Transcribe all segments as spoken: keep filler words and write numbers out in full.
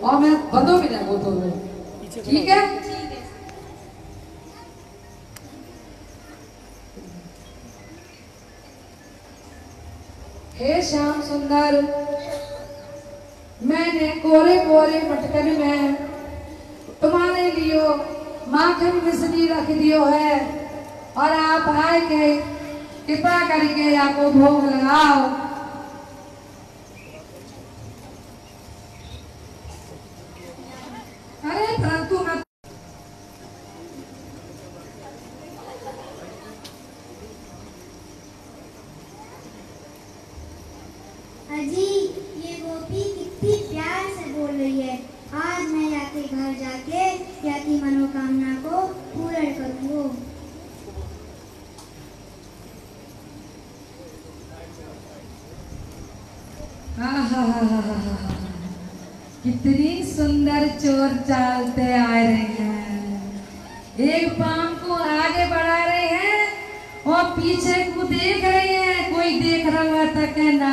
और मैं बंदो भी नहीं बोलता हूँ, ठीक है? हे श्याम सुंदर, मैंने कोरे कोरे मटकन में तुम्हारे लिए माखन मिश्री रख दियो है और आप आए के कृपा करके आपको भोग लगाओ। अरे परंतु मैं अजी, ये गोपी कितनी प्यार से बोल रही है। आज मैं याके घर जाके याकी मनोकामना को पूर्ण करूँगा। कितनी सुंदर चोर चालते आ रहे हैं। एक पाम को आगे बढ़ा रहे हैं और पीछे को देख रहे हैं, कोई देख रहा तक ना,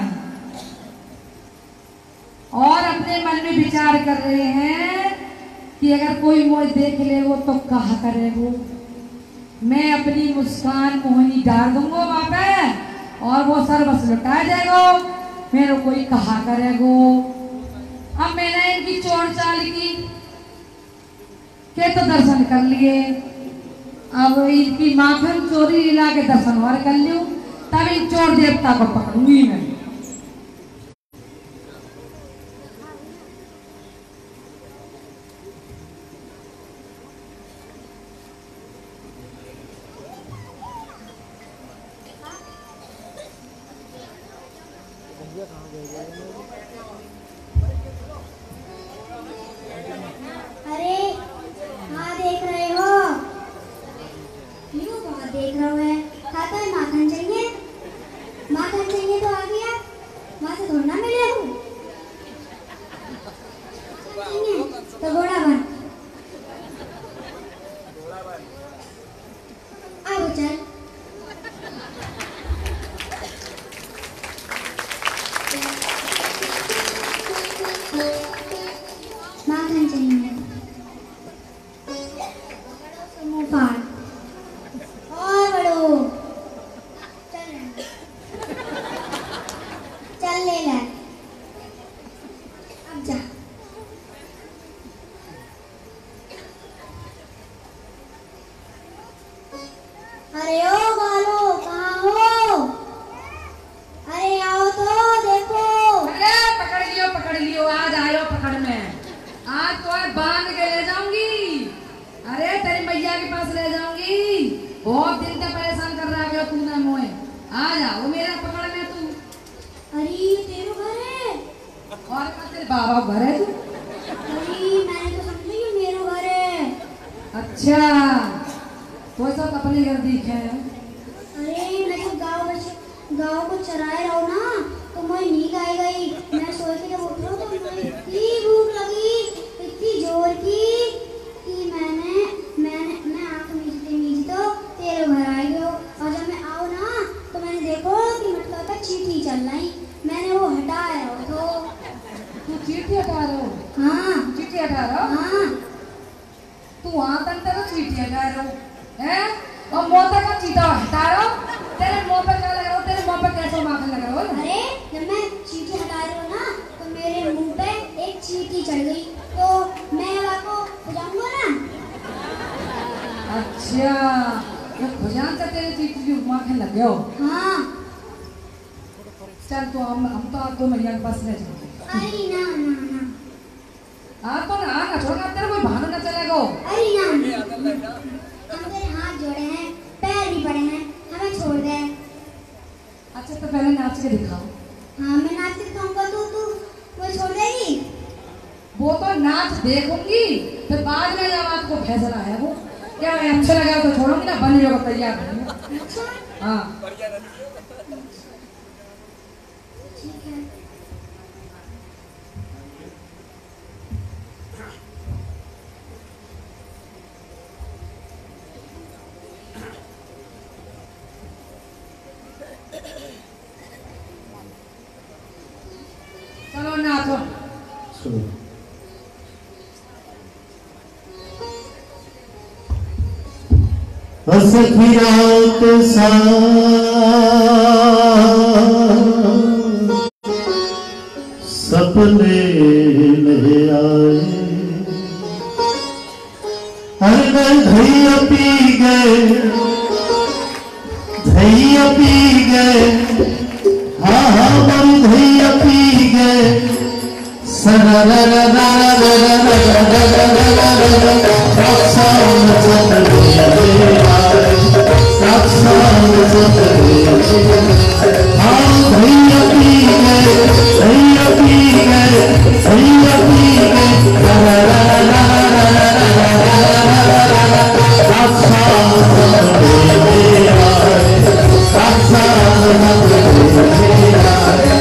और अपने मन में विचार कर रहे हैं कि अगर कोई मुझे देख ले वो तो कहा करे वो, मैं अपनी मुस्कान मोहनी डाल दूंगा वहां पे और वो सर्वस लुटा जाएगा, मेरे कोई कहा करेगो। अब मैंने इनकी चोर चाल की के तो दर्शन कर लिए, अब इनकी माखन चोरी ला के दर्शन और कर लूं, तब इन चोर देवता को पकड़ूंगी मैं। अरे हाँ, देख रहे हो? यूँ बहुत देख रहा है। खाता है माखन चाहिए? माखन चाहिए तो आ गया, वहाँ से थोड़ा मिले हूँ। तो घोड़ा बन, आओ चल। माखन चाहिए, मुँह फाड़ और बड़ो, चल चल ले ले, अब जा। अरे ओ बालो, कहाँ हो? अरे आओ तो देखो। अरे पकड़ लियो पकड़ लियो, आज आयो पकड़ में, आज तो बांध के ले जाऊंगी। अरे तेरी मैया के पास ले जाऊंगी, बहुत दिन से परेशान कर रहा है तूने मोए, आ जा वो मेरा पकड़ में तू। अरे तेरे घर है? और क्या तेरे बाबा घर है तू? अरे मैंने तो समझा ये मेरा घर है। अच्छा तो सब अपने घर दिखे हैं। अरे मैं तो गाँव गाँव को चराए रहा हूँ ना, तो मैं नींद आई गई। मैं सोए के जब उठ रहा हूँ तो मुझे इतनी भूख लगी, इतनी जोर की कि मैंने मैंने मैं आँख मीचते मीचते तो तेरे घर आई हो। और जब मैं आओ ना तो मैंने देखो कि मतलब का चींटी चल रही, मैंने वो हटाया हो। तो तू चींटी हटा रहा हो? हाँ चींटी हटा रहा हो? हाँ। तू वहाँ तक तो चींटी हटा रहा हो हैं, और मोता का चीटा हटा रहा हो, तेरे मुँह पे क्या लग रहा हो, तेरे मुँह पे कैसे माखन लग रहा हो? अरे जब मैं चींटी हटा रही हूँ ना तो मेरे मुंह पे एक चींटी चढ़ गई, तो मैं आपको बुझाऊंगा ना। अच्छा ये खुजान से तेरे चींटी की माखन लग गया हो? हाँ। चल तो हम हम तो आप दो मैया के पास ले जाएंगे। अरे ना ना ना, आप तो ना ना छोड़ना, तेरे कोई बहाना न चलेगा। अरे ना, हम तेरे हाथ जोड़े हैं, पैर भी पड़े हैं, हमें छोड़ दे। अच्छा तो पहले नाच के दिखाओ। हाँ मैं नाच के दिखाऊंगा, तू तू वो छोड़ देगी? वो तो नाच देखूंगी, फिर बाद में जब आपको फैसला है वो क्या मैं अच्छा लगा तो छोड़ूंगी ना, बन जाओ तैयार। अच्छा हाँ ठीक है। चलो नाचो। शुरू। सखी रात सा सपने ले आए, अरे धैया पी गए, धैया पी गए, हाँ हाँ बड़ी धैया पी गए, सरा रा रा रा रा रा रा रा रा रा रा रा रक्षान सतरे आए, रक्षान सतरे हाँ धैया पी गए, धैया पी गए, धैया पी गए, रा रा रा रा रा रा रा रा रा रक्षान सतरे आए, रक्षान सतरे आए।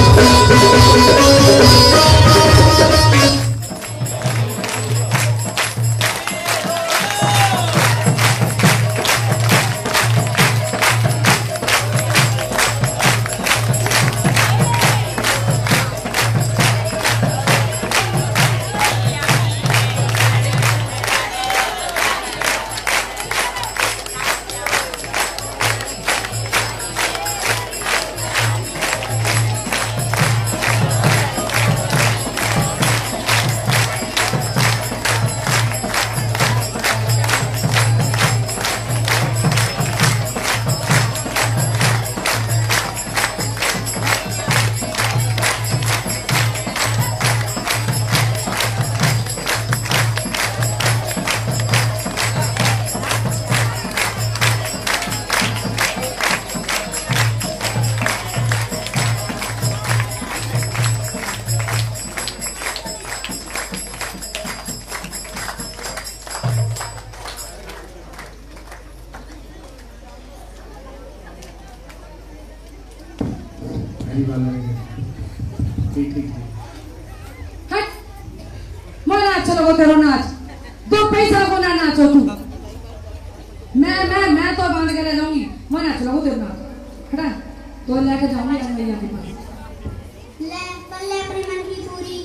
चलो तेरो नाच दो पैसा को ना नाचो तू, मैं मैं मैं तो बांध के ले जाऊंगी, मैं नाच लगो तेरो नाच हटा तो लेके जाऊंगी मैया के पास। ले कर ले अपने मन की पूरी।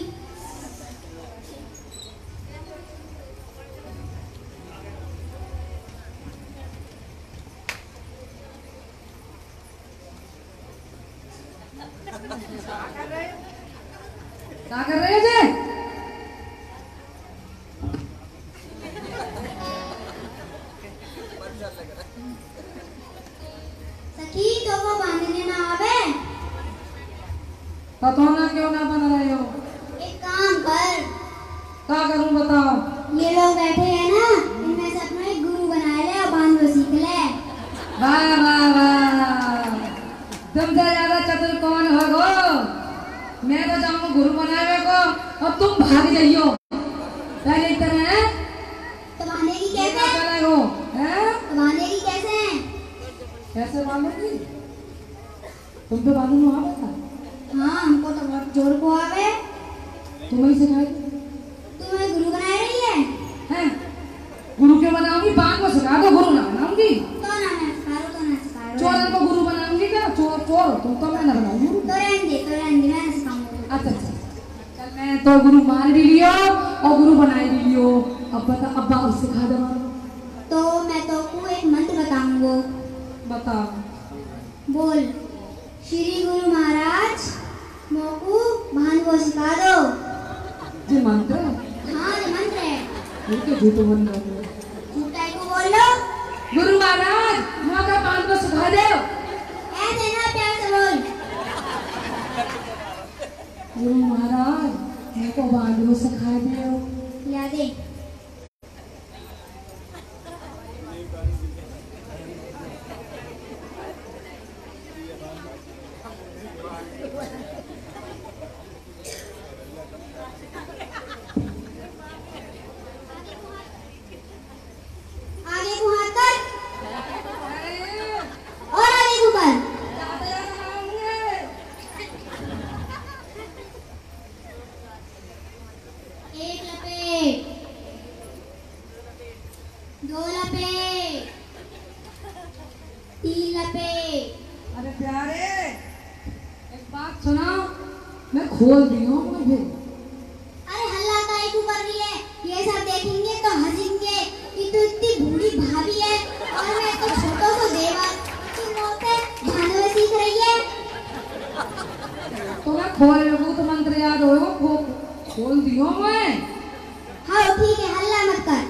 क्या कर रहे थे? सखी तो वो बांधने ना आवे। पता ना क्यों ना बन रहे हो? एक काम कर। क्या करूं बताओ? ये लोग बैठे हैं ना, इनमें से अपना एक गुरु बना ले और बांध लो सीख ले। वाह वाह वाह, तुमसे ज्यादा चतुर कौन होगो? मैं तो जाऊंगा गुरु बनावे को और तुम भाग जाइयो पहले इतना है तो बांधेगी कैसे? चलेगो हैं? तो बांधेगी कैसे? कैसे बांधोगी? तुम तो बांधो आ बता। हाँ हमको तो बहुत जोर को आवे। तुम्हें सिखाई? तुम्हें गुरु बना रही है? हैं? गुरु क्यों बनाऊंगी? बांध को सिखा दो, गुरु ना बनाऊंगी। तो ना ना सिखाओ, तो ना सिखाओ। चोर को गुरु बनाऊंगी क्या? चोर चोर तुम तो मैं ना बनाऊंगी। तो रहने दे, तो रहने दे, मैं ना सिखाऊंगा। अच्छा अच्छा चल, मैं तो गुरु मान भी लियो और गुरु बनाई भी लियो। अब बता, अब बाबू सिखा दो। तो मैं तो को एक मंत्र बताऊंगा। बता। बोल, श्री गुरु महाराज मोकू भान को सिखा दो। जी मंत्र? हाँ ये मंत्र है। ये क्या झूठ बोल रहे हो? झूठा को बोल लो। गुरु महाराज मौका भान को सिखा दो। ऐसे ना प्यार से बोल। गुरु महाराज मेरे को भान को सिखा दो। या दे। आगे को हाथ कर और आगे को कर। एक लपेट, दो लपेट, तीन लपेट। अरे प्यारे एक बात सुना, मैं खोल दी हूँ मुझे। अरे हल्ला काहे क्यों कर रही है? ये सब देखेंगे तो हंसेंगे कि तू इतनी बूढ़ी भाभी है और खोल दियो मैं। हाँ ठीक है, हल्ला मत कर।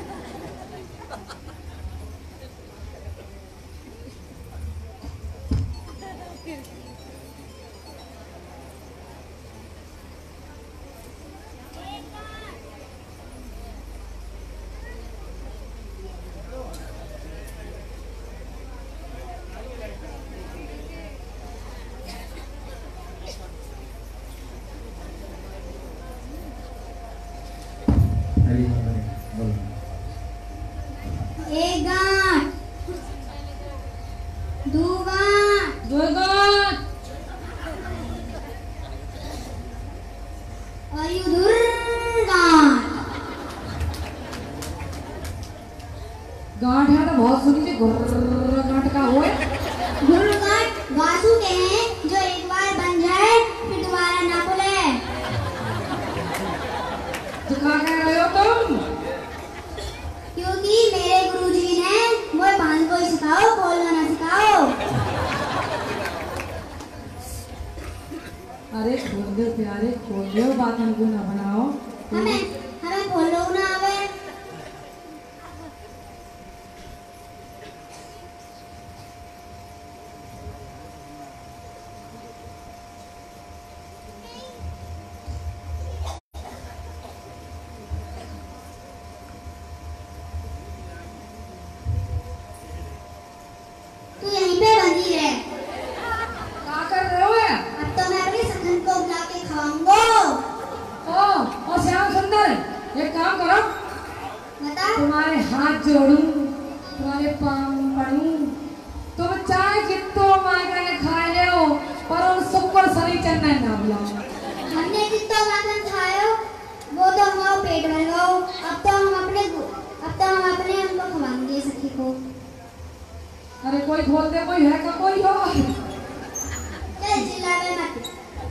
एक गांठ, दो गांठ, दो गांठ, और यू धुर गांठ। गांठ है तो बहुत सुनी थी, गुर्र गांठ का हो है। धुर गांठ वासु के हैं जो एक बार बन जाए फिर दोबारा ना खुले। तो क्या कह रहे हो तुम? क्योंकि मेरे गुरुजी ने वो बांध को सिखाओ, खोलना ना सिखाओ। अरे खोल दो प्यारे, खोल दो, बात हमको ना बनाओ। हमें हमें खोलो ना आवे। तू यहीं पे बंदी रहे। क्या कर रहे हो यार? अब तो मैं अपनी सखन को बुला के खवाऊंगा। ओ, ओ श्याम सुंदर, एक काम करो, बता। तुम्हारे हाथ जोड़ूं, तुम्हारे पाँव पड़ूं, तुम चाहे जितो मांगे ने खा लो, पर उन शुक्र शनिचर ना बुलाओ। हमने जितना माखन खाया वो तो हमारा पेट भर गया। अब तो हम अपने अब तो हम अपने उनको खवाएंगे सखी को। अरे कोई खोल दे, कोई है का कोई हो। चल चिल्लावे मत।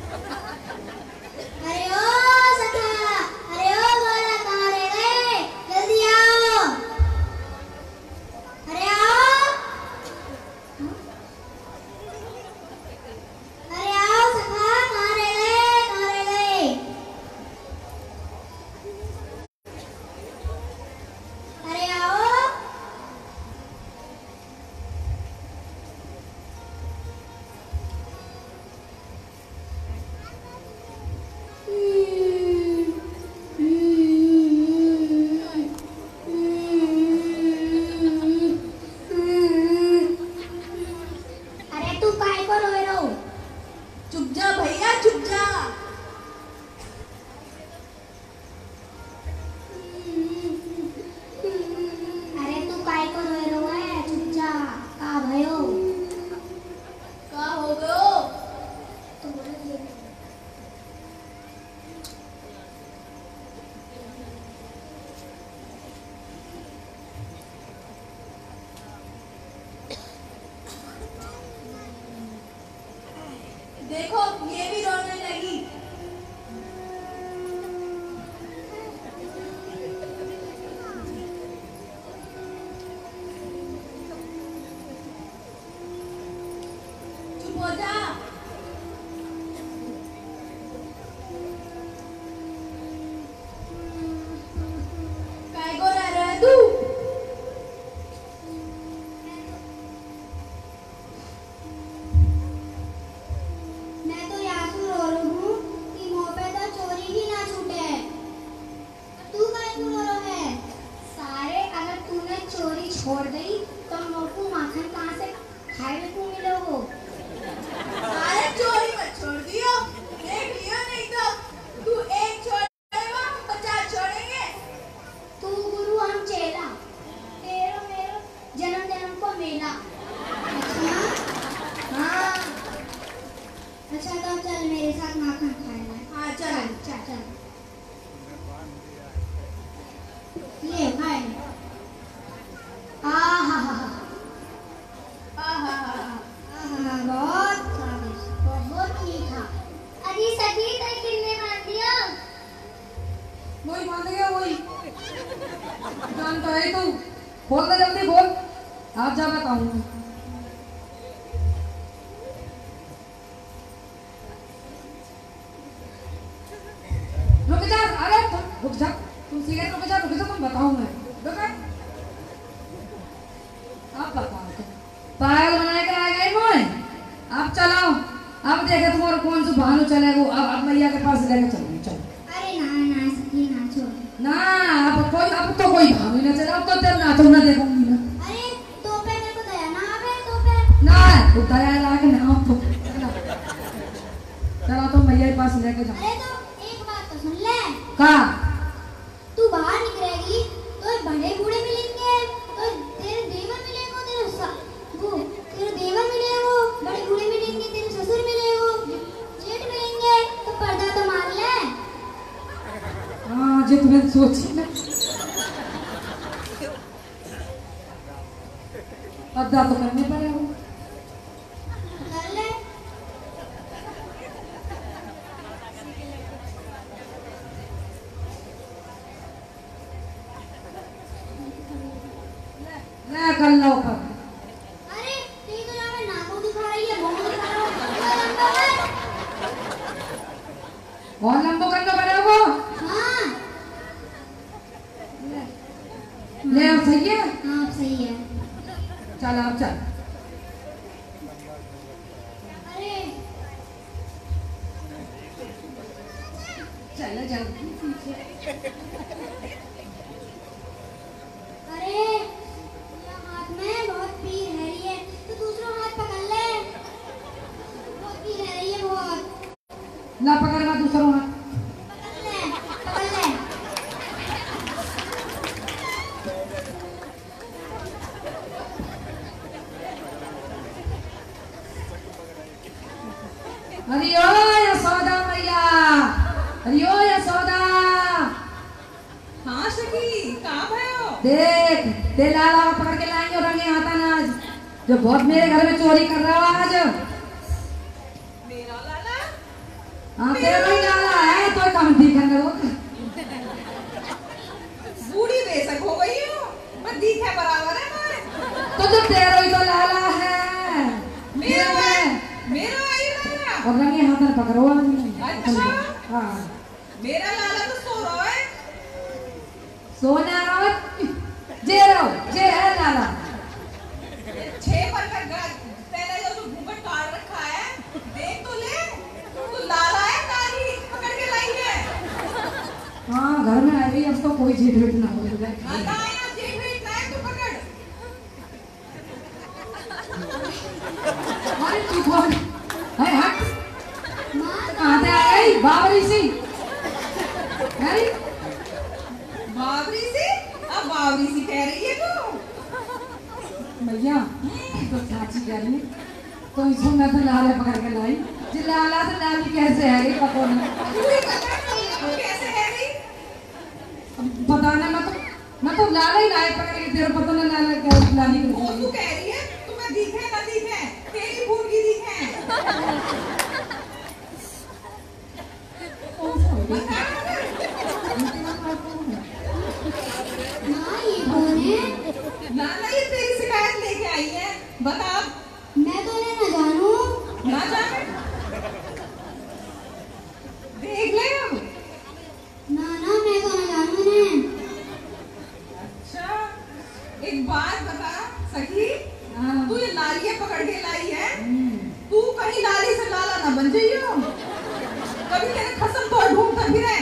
अरे ओ सखा, अरे ओ गोरा कहाँ रह गए? जल्दी आओ। अरे आओ, अरे आओ सखा, कहाँ रह गए? कहाँ रह गए? अरे आओ। अरे तू काहे को रोए रो? चुप जा भैया, चुप जा। अरे तू काहे को रोए रो है? चुप जा। का भयो? का हो गयो? तू बोले ये। देखो ये भी रोने लगी। चुप हो जा। काय को रह रहा है तू? मैं तो यासू रो रही हूँ कि मुँह पे तो चोरी ही ना छूटे। तू काहे को रो रहा है? सारे अगर तूने चोरी छोड़ दी तो मोटू माखन कहाँ से खाए को मिलोगो? अरे चोरी मत छोड़ दियो, देख लियो नहीं तो तू एक छोड़ेगा पचास छोड़ेंगे। तू गुरु हम चेला, तेरो मेरो जन्म जन्म को मेला। अच्छा हाँ, अच्छा तो चल मेरे साथ माखन खाएगा। हाँ चल। चल चल ये खाए। आहा हा हा आहा आहा, बहुत स्वादिष्ट, बहुत मीठा। अजी सखी तो किन्ने मान दिया? वही मान गया, वही जानता है तू। बोल दे जल्दी बोल, आज जा बताऊंगा। रुक रुक जा तुम सीधे रुक जा रुक जा तुम बताऊं मैं रुक आप बताओ तो पागल बना के आ गए मोए अब चलाओ अब देखे तुम्हारा कौन सा भानु चलेगा अब अब मैया के पास लेके चलो चलो अरे ना ना सखी ना छोड़ ना अब कोई अब तो कोई भानु ही ना चला अब तो तेरे नाचो ना देखूंगी ना अरे तो पे मेरे को दया ना आवे तो पे ना तू दया लाके ना तो चलो तो मैया के पास लेके जाओ अरे तो एक बात तो सुन ले का तू बाहर निकलेगी तो बड़े बूढ़े मिलेंगे तो तेरे देवर मिलेंगे तेरे सा वो तेरे देवर मिलेंगे बड़े बूढ़े मिलेंगे तेरे ससुर मिलेंगे जेठ मिलेंगे तो पर्दा तो मार ले हाँ जो तुम्हें सोची ना पर्दा तो करने पड़ेगा कर ले ना कर लो पर अरे तेरी तो ना नाको दिखा रही है मुंह दिखा रहा है और लंबो करना पड़ेगा हाँ ले अब सही है हाँ सही है चल अब चल अरे चल चल अरे ये हाथ में बहुत पीर है रही है तो दूसरा हाथ पकड़ ले बहुत पीर है रही है बहुत ला पकड़वा दूसरा हाथ पकड़ ले पकड़ ले अरे ओ यशोदा मैया अरे ओ यशोदा हाँ सखी कहाँ भयो देख ते लाला को पकड़ के लाएंगे और रंगे हाथा ना आज जो बहुत मेरे घर में चोरी कर रहा है आज मेरा लाला हाँ तेरा ही लाला है तो कम दिखेंगे वो बूढ़ी बेशक हो गई हूँ मैं दिखे बराबर है मैं तो जो तेरा ही तो लाला है मेरा मेरा है मेरा आई लाला और रंगे हाथ में पकड़ो आज अच्छा। हाँ मेरा लाला तो सो रहा है सोना रावत जे रहो जे है लाला छह पर का गा- पहले जो तू घूंघट काट रखा है देख तो ले तू लाला है नानी पकड़ के लाई है हाँ घर में आई अब तो कोई झीठ बीठ ना हो जाए हाँ कहाँ है ना जेब में इतना है तू पकड़ अरे तू कौन है हट माँ कहाँ से आ गई बाबरी सी अरे बावरी सी अब बावरी सी कह रही है तू भैया तो चाची कह रही है तो इसको मैं तो लाला पकड़ के लाई जी लाला तो लाली कैसे है ये पता नहीं तू ही बता तू कैसे है रही अब पता नहीं मैं तो मैं तो लाला ही लाए पकड़ के तेरे पता नहीं लाला क्या लाली वो को तू कह रही है तुम्हें दिखे ना दिखे तेरी भूल की दिखे बता माँ ये कौन है नाना ये तेरी शिकायत लेके आई है बता मैं तो इन्हें न जानूं ना जाने देख ले अब ना ना मैं तो न जानूं इन्हें अच्छा एक बात बता सखी हाँ तू ये लालियां पकड़ के लाई है हम्म, तू कहीं लाली से लाला ना बन जाइयो कभी तेरे खसम तो ढूंढता फिरे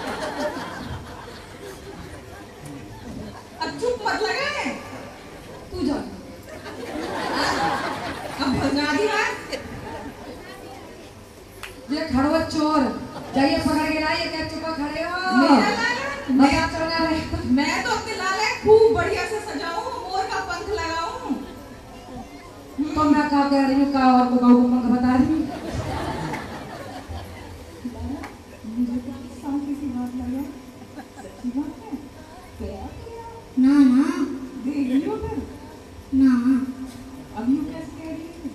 अब चुप मत लगे तू जा अब भगा दी बात ये खड़ो चोर जाइए पकड़ के लाइए क्या चुपा खड़े हो मेरा लाला मजा चलना रहे मैं तो अपने लाला खूब बढ़िया से सजाऊं मोर का पंख लगाऊं तो मैं क्या कह रही हूँ का और को को पंख बता रही हूँ ना ना देख लियो फिर ना अभी वो कैसे कह रही है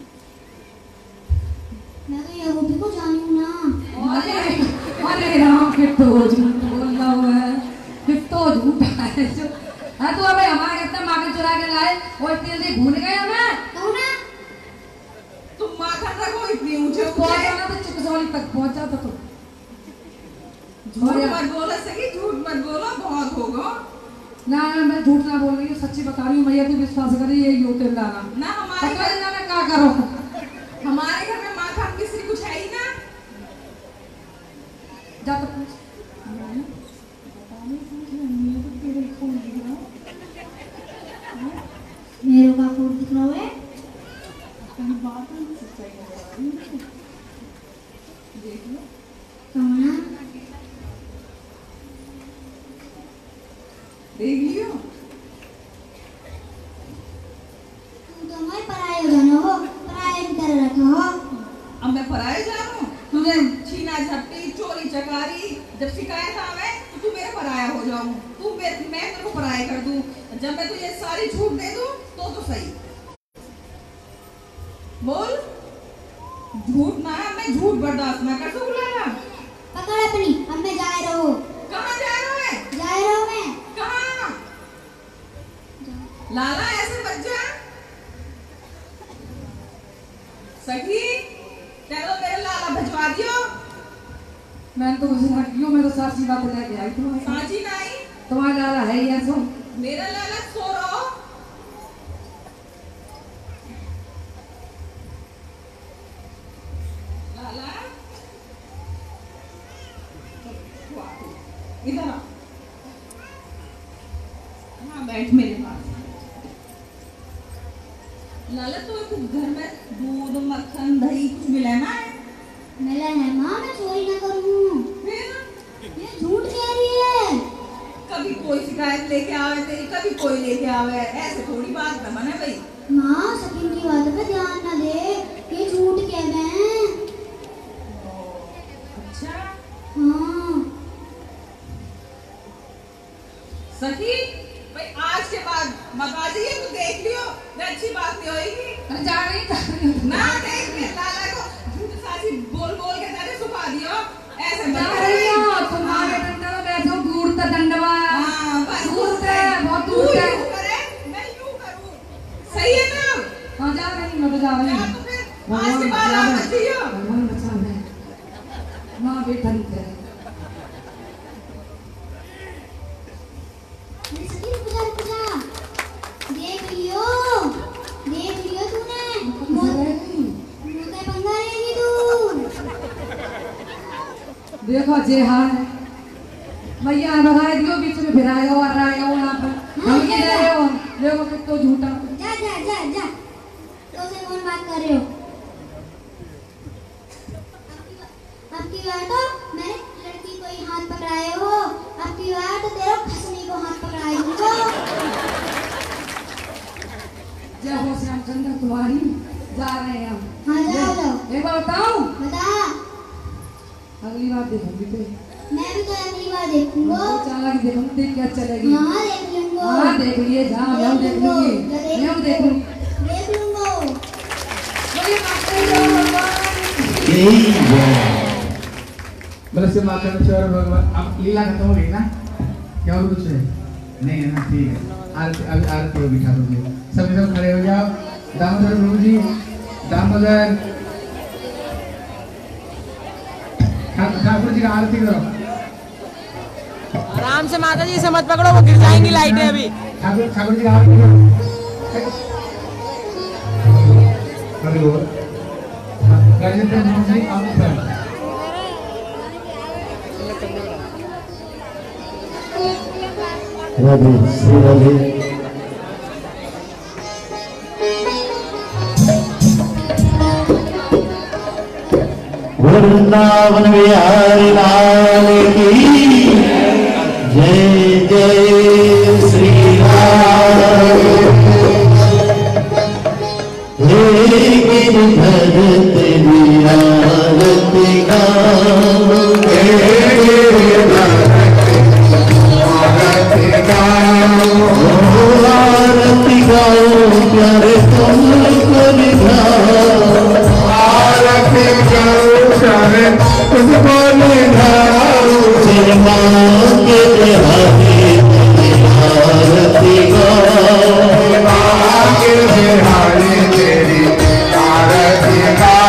मैं तो ये गोपी को जानी हूँ ना अरे अरे राम कितो झूठ बोल रहा हुआ है कितो झूठ है जो हाँ तो अबे हमारे कितना माखन चुरा के लाए और इतनी जल्दी भूल गए हमें तो ना तुम माखन रखो इतनी ऊंचे ऊंचे पहुंचा ना तो चिकसौली तक पहुंचा तो तुम झूठ मत बोलो सखी, झूठ मत बोलो, बहुत होगा। ना ना मैं झूठ ना बोल रही हूँ, सच्ची बता रही हूँ मैया, तू विश्वास करी यही होते लाना ना हमारे घर ना क्या करो, हमारे घर में माथा किसी कुछ है ही ना। जा तो पूछ मेरे का फोन दिख रहा है, देख लो कौन देख लियो। तुम तो मैं पराये जानो हो, पराये की तरह रखो हो। अब मैं पराये जानू? तुझे छीना झपटी चोरी चकारी जब शिकायत आवे तो तू मेरा पराया हो जाऊं, तू मेरे मैं तेरे को पराया कर दूं। जब मैं तुझे सारी छूट दे दूं तो तो सही बोल। झूठ ना, मैं झूठ बर्दाश्त ना कर सकूं। लाला पकड़ अपनी, अब मैं जा रहा हूँ। कहाँ जा रहा है? जा रहा हूँ मैं। कहाँ? लाला ऐसे मत जा सखी, चलो मेरे लाला भिजवा दियो। मैंने तो कुछ ना किया, मैं तो साची बात लेके आई तुम्हारे साची नहीं, तुम्हारा लाला है ये सो मेरा लाला सो रहो। लाला इधर आ, हाँ बैठ मेरे पास। लाला तो घर में दूध मक्खन दही कुछ मिला ना है? मिला है माँ, मैं चोरी ना करूँ। फिर ये झूठ कह रही है। कभी कोई शिकायत लेके आवे तेरी, कभी कोई लेके आवे, ऐसे थोड़ी बात न बने भाई। माँ सकीन की बातों पे ध्यान ना दे, ये झूठ कह रहे हैं। अच्छा हाँ सखी भाई, आज के बाद बता दिए तो देख लियो, ये अच्छी बात नहीं होगी। जा रही जा रही ना देख ले लाला को झूठ साची बोल बोल के तेरे सुखा दियो, ऐसे जा मत रही करिए। हो तुम्हारे डंडा में बैठो, दूर तक डंडवा हाँ बस दूर से बहुत तू दूर से यूं करे मैं यूं करूं, सही है ना? हाँ जा रही मैं तो जा रही जा हूँ। तो फिर आज के बाद आप मत जियो। भगवान बचा मैं माँ बेटा नहीं करे। मेरी सकीन पूजा पूजा, देख लियो, देख लियो तूने। मुझे पंगा लेगी तू। देखो जे हाल है भैया, भगाए दियो बीच में फिराए हो और आए हो यहाँ पर हम की ले रहे हो, देखो कि तो झूठा। जा जा जा जा, तो से कौन बात कर रहे हो? आपकी बात तो मैंने लड़की को ही हाथ पकड़ाए हो, आपकी बात तो तेरा खसनी को हाथ पकड़ाए दूंगा। जय हो श्यामचंद्र तुम्हारी, जा रहे हैं हम। हाँ जाओ जाओ। एक बार बताओ, बता, अगली बार देखूंगी तो मैं भी तो अगली बार देखूंगा। तो चालाकी देखूंगी, देख क्या चलेगी। हाँ देख लूंगा। हाँ देख लिए जा, मैं देख लूंगी, मैं देख लूंगी। देख लूंगा। बोलिए मास्टर जी भगवान यही है। बोले से माता चौर भगवान। अब लीला खत्म हो गई ना, क्या और कुछ है? नहीं है ना, ठीक है। आरती अभी आरती हो बिठा दोगे, सभी सब खड़े हो जाओ। दामोदर प्रभु जी, दामोदर ठाकुर जी का आरती करो। आराम से माता जी से मत पकड़ो, वो गिर जाएंगी लाइटें अभी। ठाकुर ठाकुर जी का आरती करो। खड़े हो। गायत्री प्रभु जी आप खड़े। राधे श्री राधे। वृंदावन बिहारी लाल की जय जय श्री राम। हे गिरधर तेरी आरती गाओ, आरती गाओ प्यारे तुमको निभाओ, आरती गाओ प्यारे तुमको निभाओ। सिर मांगे बिहारी आरती गाओ, मांगे बिहारी तेरी आरती गाओ।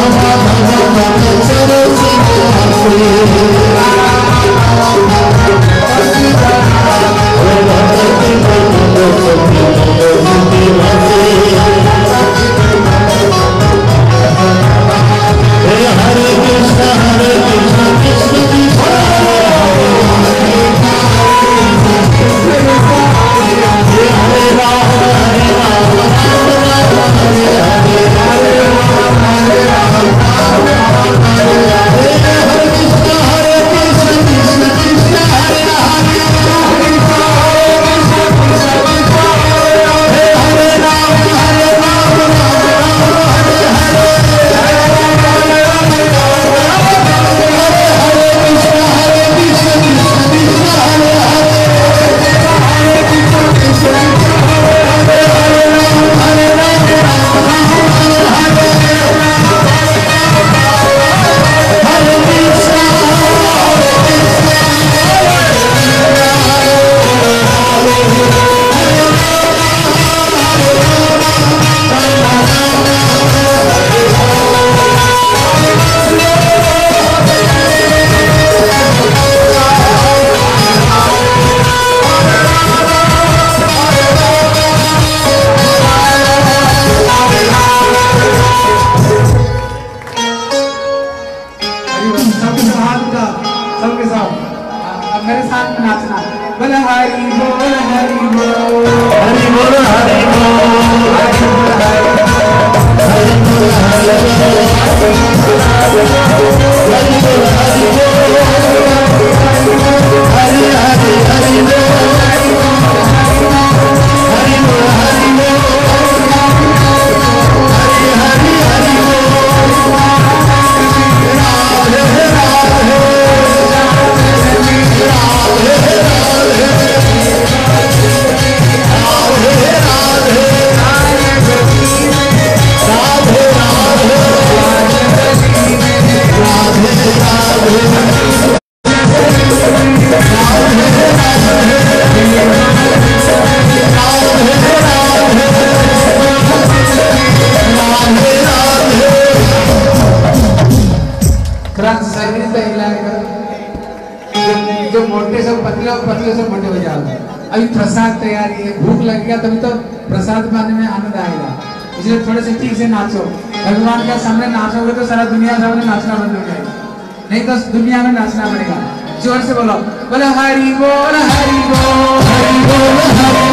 अभी प्रसाद तैयारी है, भूख लगेगा तभी तो प्रसाद पाने में आनंद आएगा, इसलिए थोड़े से ठीक से नाचो। भगवान के सामने नाचोगे तो सारा दुनिया सामने नाचना बंद हो जाएगा, नहीं तो दुनिया में नाचना पड़ेगा। जोर से बोलो, बोलो हरि बोल हरि बोल हरि बोल हरि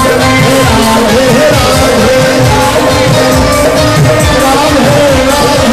Radhe Radhe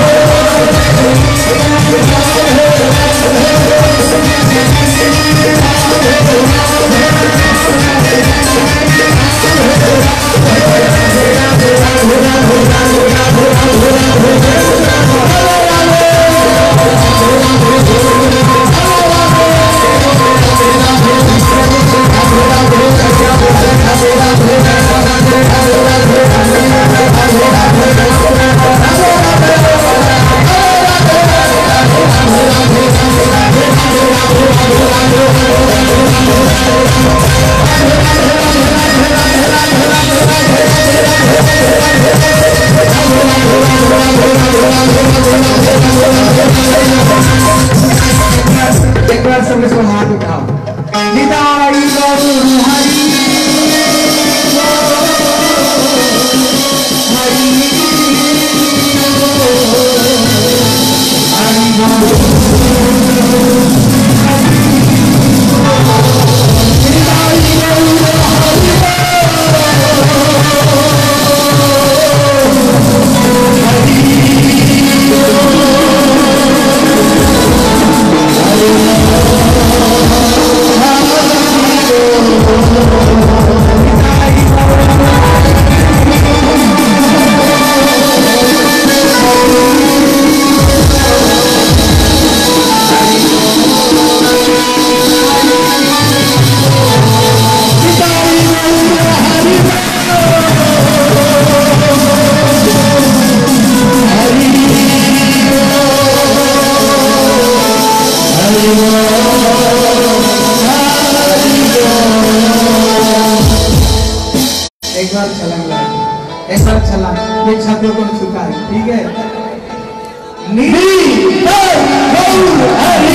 ठीक है। नील गौर हरि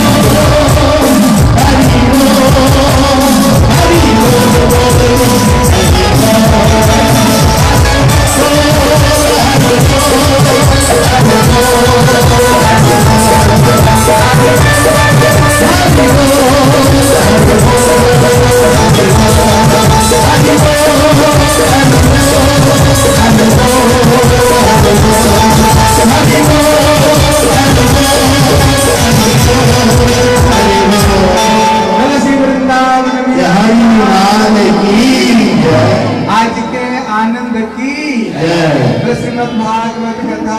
आज के आनंद की श्रीमद् भागवत कथा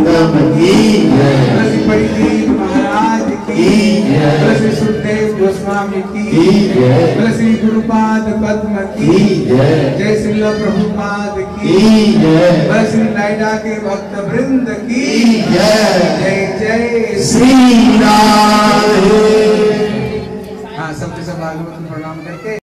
श्री परिजीत महाराज की श्री सुखदेव गोस्वामी की श्री गुरुपाद पद्म की जय श्री प्रभुपाद की श्री नायडा के भक्त वृंद की जय जय श्री राधे। हाँ सबके सब भागवत प्रणाम करके